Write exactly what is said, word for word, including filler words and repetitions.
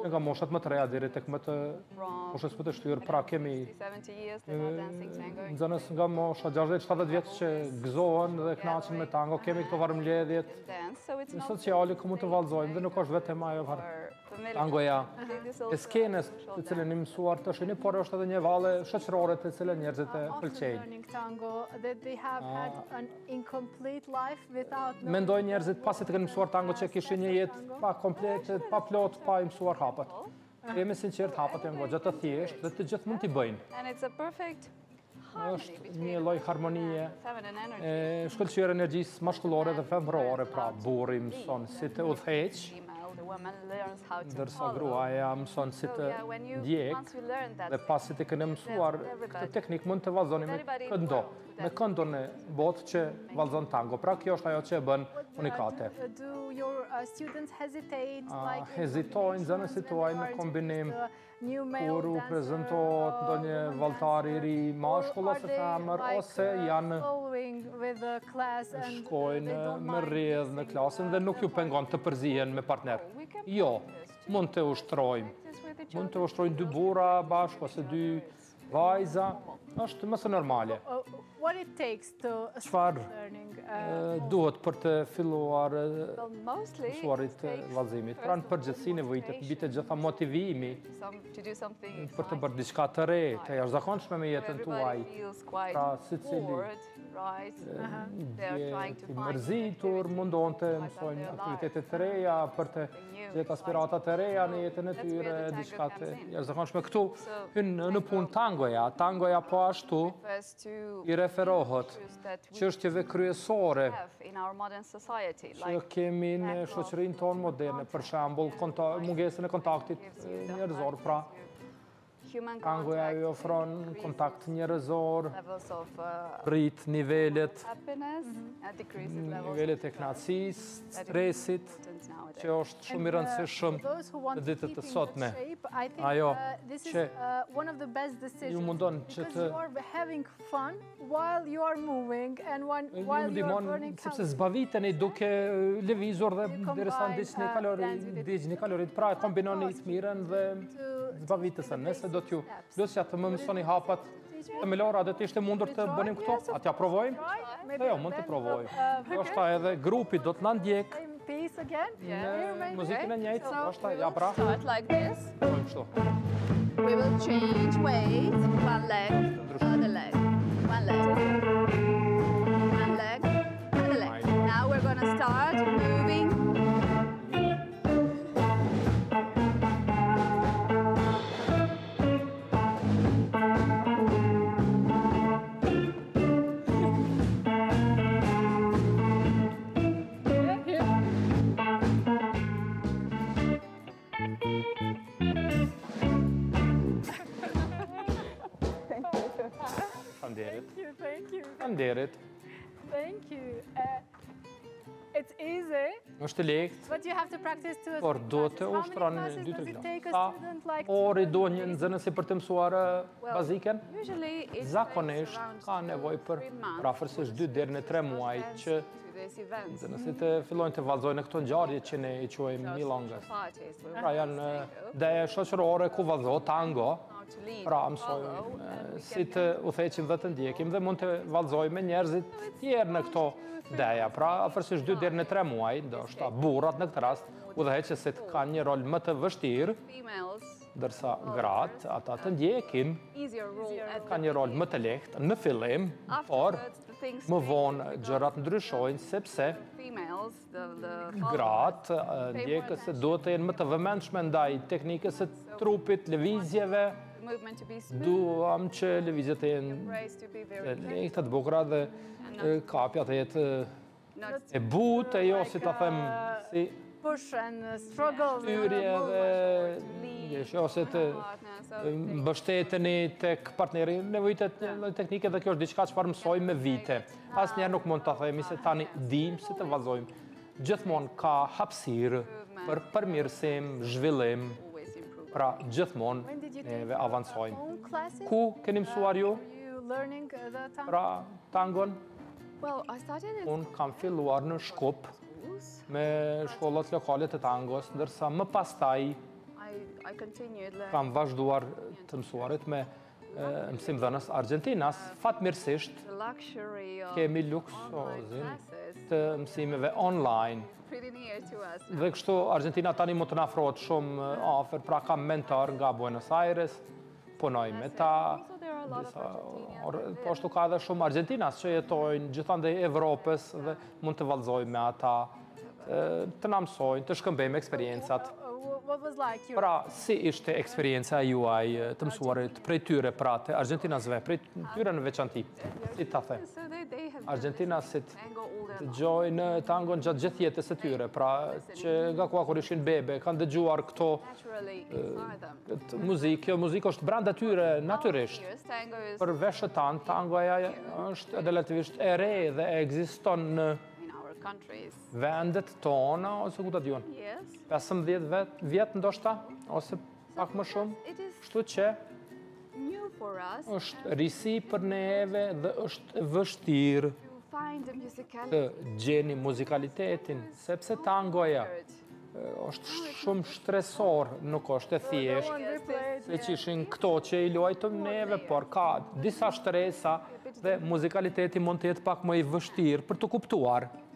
nga moshat më të reja deri tek më të moshës më të shtyr, pra kemi nxënës nga mosha gjashtëdhjetë shtatëdhjetë vjeç që gëzohen dhe kënaqen me tango, kemi këto varmëledhjet sociale ku mund të vallëzojmë dhe nuk është vetëm ajo tangoja e skenës të cilën i mësuar të shihni, por është edhe një valle shoqërore të cilën njerëzit e pëlqejnë. Mendoj njerëzit pasi të kenë mësuar tango që kishin një jetë pa komplete, pa plot, pa i mësuar hapat. Jemi sinqert, hapat janë goxha të thjeshtë dhe të gjithë mund t'i bëjnë. Është një lloj harmonie e shkëlqyer energjisë maskullore dhe femërore, pra burri mëson si të udhëheq, ndërsa gruaja mëson si të ndjek, dhe pasi të kenë mësuar këtë teknik mund të vallëzoni me këndo, me këndon e botë që vallëzon tango. Pra kjo është ajo që e bën unikate. Hezitojnë nxënësit tuaj në kombinim kur u prezantohet ndonjë vallëtar i ri mashkull ose femër, ose janë shkojnë me rrjedh në klasën dhe nuk ju pengon të përzihen me partner. Jo, mund të ushtrojmë. Mund të ushtrojnë dy burra bashkë ose dy vajza, është më së normale. Çfarë duhet për të filluar mësuarit të vallëzimit? Pra në përgjithësi nevojitet mbi të gjitha motivimi për të bërë diçka të re, të jashtëzakonshme me jetën tuaj. Pra secili ndjehet i mërzitur, mundon të mësojnë aktivitete të reja për të gjetë aspirata të reja në jetën e tyre, diçka të jashtëzakonshme. Këtu hyn në punë tangoja, tangoja po ashtu i referohet çështjeve kryesore që kemi në shoqërinë tonë moderne, për shembull mungesën e kontaktit njerëzor, pra tangoja ju ofron kontakt njerëzor, rrit nivelet, nivelet e kënaqësisë, stresit, që është shumë i rëndësishëm në ditët të sotme. Ajo që ju mundon që të ju ndihmon sepse zbaviteni duke lëvizur dhe derisa ndiqni kalorit, pra kombinoni të mirën dhe zbavitësen. Nëse do t'ju lutja të më mësoni hapat e me Lora, do t'ishte mundur të bënim këto? A t'ja provojmë? Jo, mund të provojmë. Është edhe grupi do t'na ndjek në muzikën e njëjtë, është ja pra. We will change weight, one leg, other leg, one leg, one leg, other leg. Now we're gonna start moving. Thank you, thank you. Faleminderit. Thank you. Uh, it's easy. Është lehtë. But you have to practice two or Por duhet të ushtroni dy tre klasa. Ori duhet një nxënësi për të mësuar baziken. Zakonisht ka nevojë për rafërsisht dy deri në tre muaj që nxënësit të fillojnë të vallëzojnë këto ngjarje që ne i quajmë milongas. Pra janë dhe shoqërore ku vallëzohet tango. Pra mësojmë si të udhëheqim dhe të ndjekim dhe mund të vallëzojmë me njerëzit tjerë në këto deja. Pra afërsisht dy deri në tre muaj, ndoshta burrat në këtë rast, udhëheqësit kanë një rol më të vështirë, ndërsa gratë, ata të ndjekin, kanë një rol më të lehtë në fillim, por më vonë gjërat ndryshojnë sepse gratë, ndjekësit duhet të jenë më të vëmendshme ndaj teknikës së trupit, lëvizjeve. Duam që lëvizjet të jenë lehta, të bukura dhe kapja të jetë e butë, e jo si ta them si styrje dhe ose të mbështeteni tek partneri. Nevojitet në teknike dhe kjo është diçka çfarë mësojmë me vite. Asnjëherë nuk mund ta themi se tani dim si të vallëzojmë. Gjithmonë ka hapësirë për përmirësim, zhvillim. Pra gjithmonë neve avancojmë. Ku keni mësuar ju? Pra tangon? Unë kam filluar në Shkup me shkollat lokale të tangos, ndërsa më pastaj kam vazhduar të mësuarit me mësimdhënës Argjentinas. Fatmirësisht kemi luksozin të mësimeve online. Dhe kështu Argentina tani mund të na afrohet shumë afër, pra kam mentor nga Buenos Aires, punoj me ta. Po ashtu ka edhe shumë Argentinas që jetojnë gjithandej Evropës dhe mund të vallëzojmë me ata, të na mësojnë, të shkëmbejmë eksperiencat. Pra, si ishte eksperienca juaj të mësuarit prej tyre, pra të Argentinasve, prej tyre në veçanti, si ta the? Argentinasit të gjojnë tangon gjatë gjithë jetës e tyre, pra që nga kua kur ishin bebe, kanë dëgjuar këto muzikë, kjo muzikë është brenda tyre natyrisht. Për veshët tanë, tangoja është relativisht e re dhe ekziston në vendet tona, ose ku të djon? pesëmbëdhjetë vjetë ndoshta, ose pak më shumë, kështu që është risi për neve dhe është vështirë të gjeni muzikalitetin, sepse tangoja është shumë stresor, nuk është e thjesht, se që ishin këto që i luajtëm neve, por ka disa shtresa dhe muzikaliteti mund të jetë pak më i vështirë për të kuptuar.